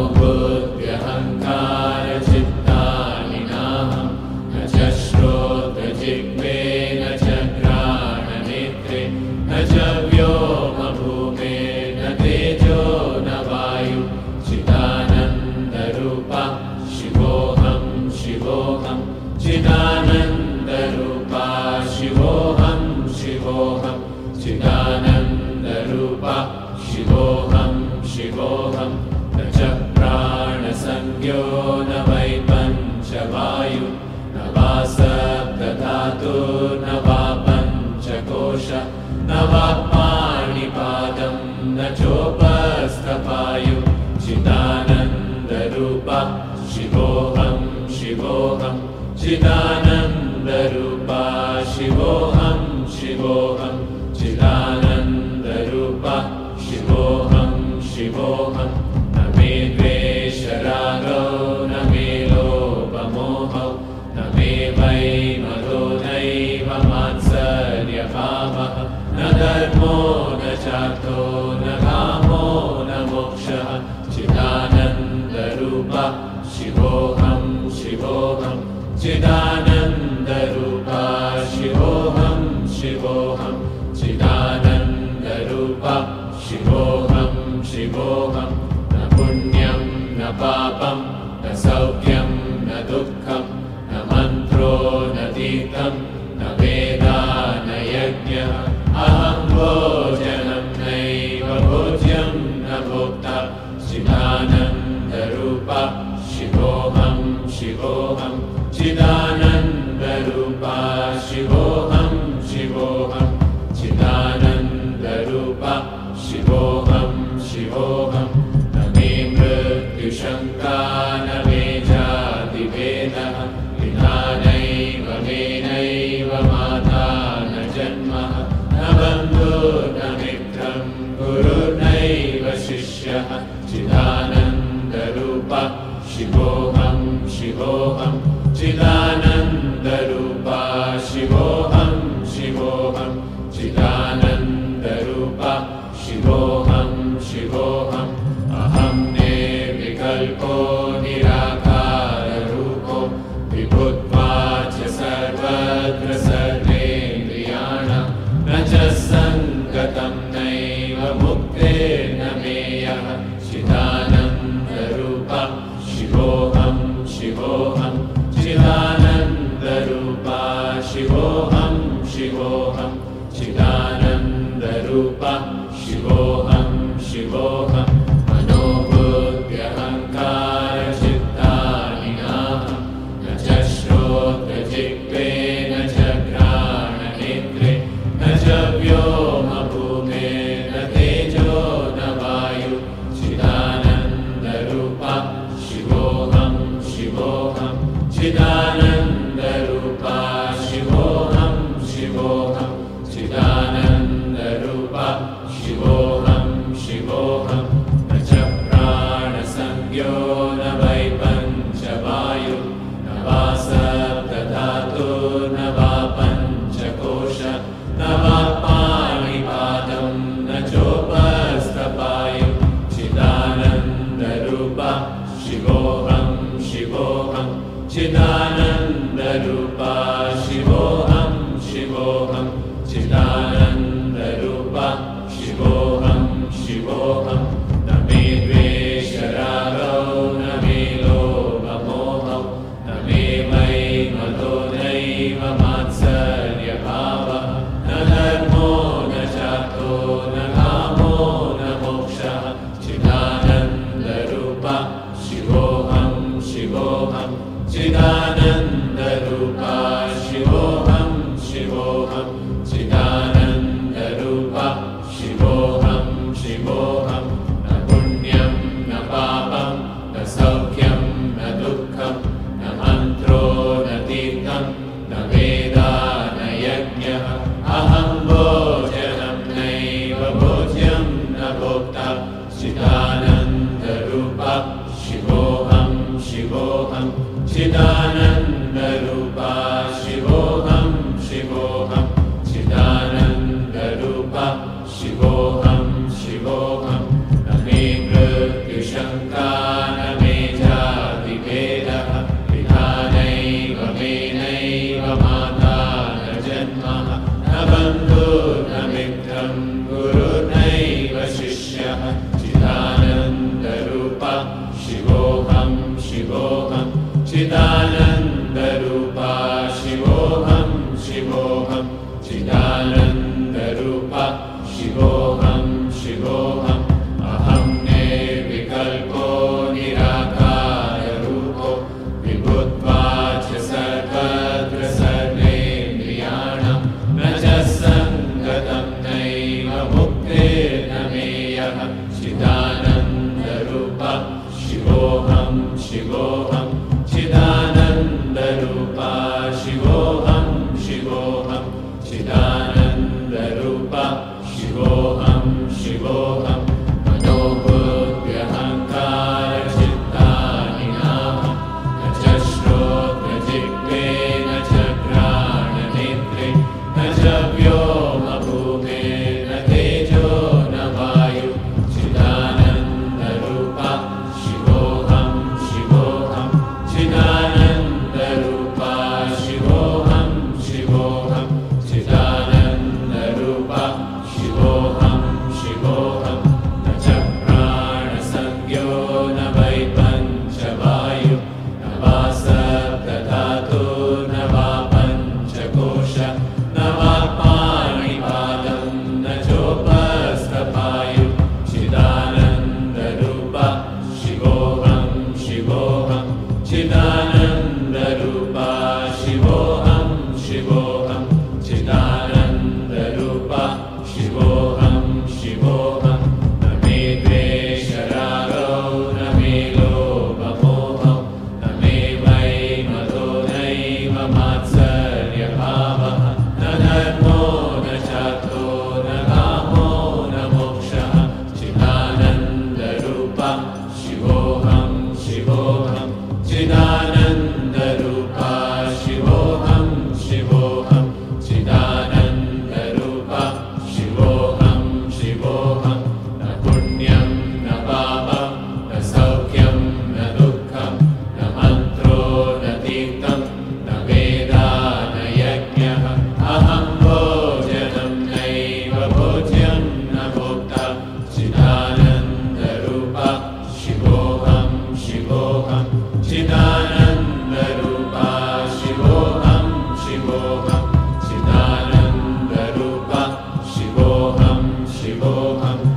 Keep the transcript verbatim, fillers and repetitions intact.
मनोबुद्ध्यहङ्कारचित्तानि नाहं न च श्रोत्रजिह्वे न च घ्राणनेत्रे न च व्योमभूमे न तेजो न वायु चिदानन्दरूपा शिवोऽहं शिवोऽहं चिदानन्दरूपा शिवोऽहं शिवोऽहं चिदानन्दरूपा शिवोऽहं शिवोऽहं न च प्राणसंज्ञो न वै पञ्चवायु न वा सप्तधातुर्न वा पञ्चकोश न वा पाणिपादं न चोपस्थपायु चिदानन्दरूपा शिवोऽहं शिवोऽहं चिदानन्दरूपा शिवोऽहं शिवोऽहं चिदानन्दरूपा शिवोऽहं शिवोऽहं न मे द्वेषरागो न मे लोभमोहौ न मे वै मदो नैव मात्सर्यभावः न धर्मो न चार्थो न कामो न मोक्षः चिदानन्दरूपा शिवोऽहं शिवोऽहं चिदानन्दरूपा शिवोऽहं शिवोऽहं चिदानन्दरूपा शिवोऽहं शिवोऽहं न पुण्यं न पापं न सौख्यं न दुःखं न मन्त्रो न तीर्थं न वेदा न यज्ञः अहं भोजनं नैव भोज्यं न भोक्ता चिदानन्दरूपा शिवोऽहं शिवोऽहं चिदानन्दरूपा शिवोऽहं शिवोऽहं चिदानन्दरूपा शिवोऽहं शिवोऽहं न मे मृत्युशङ्का न मे जातिभेदः पिता नैव मे नैव माता न जन्मः न बन्धुर्न मित्रं गुरुर्नैव शिष्यः चिदानन्दरूपा शिवोऽहं शिवोऽहं चिदानन्दरूपा शिवोऽहं शिवोऽहं चिदानन्दरूपा शिवोऽहं शिवोऽहम् अहं निर्विकल्पो निराकाररूपो विभुत्वाच्च सर्वत्र सर्वेन्द्रियाणां न च सङ्गतं नैव मुक्तिर्न मेयः चिदानन्दरूपा शिवोऽहं शिवोऽहं चिदानन्दरूपा शिवोऽहं शिवोऽहं चिदानन्दरूपा शिवोऽहं शिवोऽहं मनोबुद्ध्यहङ्कारचित्तानि नाहं न च श्रोत्रजिह्वे न च घ्राणनेत्रे न च व्योमभूमे न तेजो न वायु चिदानन्दरूपा शिवोऽहं शिवोऽहं चिदानन्दरूपा शिवोऽहं शिवोऽहं चिदानन्दरूपा शिवोऽहं शिवोऽहं न च प्राणसंज्ञो न वै पञ्चवायु न वा सप्तधातुर्न वा पञ्चकोश न वा पाणिपादं न चोपस्थपायु चिदानन्दरूपा शिवोऽहं शिवोऽहं चिदानन्दरूपा शिवोऽहं शिवोऽहं चिदानन्दरूपा शिवोऽहं शिवोऽहं न मे द्वेषरागो न मे लोभमोहौ न मे वै मदो नैव मात्सर्यभावः न धर्मो न चार्थो न कामो न मोक्षः चिदानन्दरूपा शिवोऽहं शिवोऽहं चिदानन्दरूपा शिवोऽहं शिवोऽहं चिदानन्दरूपा शिवोऽहं शिवोऽहं न पुण्यं न पापं न सौख्यं न दुःखं न मन्त्रो न तीर्थं न वेदा न यज्ञः अहं भोजनं नैव भोज्यं न भोक्ता चिदानन्दरूपा शिवोऽहं शिवोऽहं चिदानन्दरूपा शिवोऽहं शिवोऽहं चिदानन्दरूपा शिवोऽहं शिवोऽहं न मे मृत्युशङ्का न चिदानन्दरूपा शिवोऽहं शिवोऽहं चिदानन्दरूपा शिवोऽहं शिवोऽहम् अहं निर्विकल्पो निराकाररूपो विभुत्वाच्च सर्वत्र सर्वेन्द्रियाणां न च सङ्गतं नैव मुक्तिर्न मे यः चिदानन्दरूपा शिवोऽहं शिवोऽहं चिदानन्दरूपा शिवोऽहं शिवोऽहं चिदानन्दरूपा शिवोऽहं शिवोऽहं मनोबुद्ध्यहङ्कारचित्तानि नाहं न च श्रोत्रजिह्वे न च घ्राणनेत्रे न च व्योमभूमिर्न तेजो न वायु चिदानन्दरूपा शिवोऽहं शिवोऽहं चिदानन्दरूपा शिवोऽहं शिवोऽहं चिदानन्दरूपा शिवोऽहं शिवोऽहं न च प्राणसंज्ञो न वै पञ्चवायु न वा सप्तधातुर्न वा पञ्चकोश न वा पाणिपादं न चोपस्थपायु चिदानन्दरूपा शिवोऽहं शिवोऽहं चिदानन्दरूपा शिवोऽहं शिवोऽहं चिदानन्दरूपा शिवोऽहं शिवोऽहं न मे द्वेषरागौ न मे लोभमोहौ न मे वै मदो नैव मात्सर्यभावः न धर्मो न चार्थो न कामो न मोक्षः चिदानन्दरूपा शिवोऽहं शिवोऽहं चिदानन्दरूपा शिवोऽहं शिवोऽहं चिदानन्दरूपा शिवोऽहं शिवोऽहं न पुण्यं न पापं न सौख्यं न दुःखं न मन्त्रो न तीर्थं न वेदा न यज्ञः अहं भोजनं नैव भोज्यं न भोक्ता चिदानन्दरूपा शिवोऽहं शिवोऽहं चिदानन्दरूपा शिवोऽहं शिवोऽहं चिदानन्दरूपा शिवोऽहं शिवोऽहं